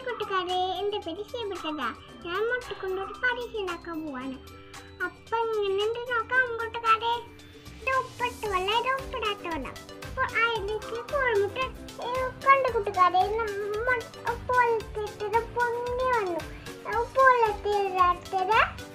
കൂട്ടുകാരെ, എൻ്റെ പേര് ഷീബിട്ടതാ. ഞാൻ മുട്ടിക്കൊണ്ടൊരു പരീക്ഷ ഉണ്ടാക്കാൻ പോവാണ്. അപ്പം ഇങ്ങനെ നോക്കാം കൂട്ടുകാരെ. ഉപ്പിട്ട് വെള്ളം, ഇത് ഉപ്പിടാത്ത വെള്ളം. അപ്പോൾ അതിലേക്ക് കോഴിമുട്ട കണ്ട് കൂട്ടുകാരെ, ഉപ്പ് വെള്ളത്തിട്ടത് പൊങ്ങി വന്നു. ഉപ്പ് വെള്ളത്തിട്ടത്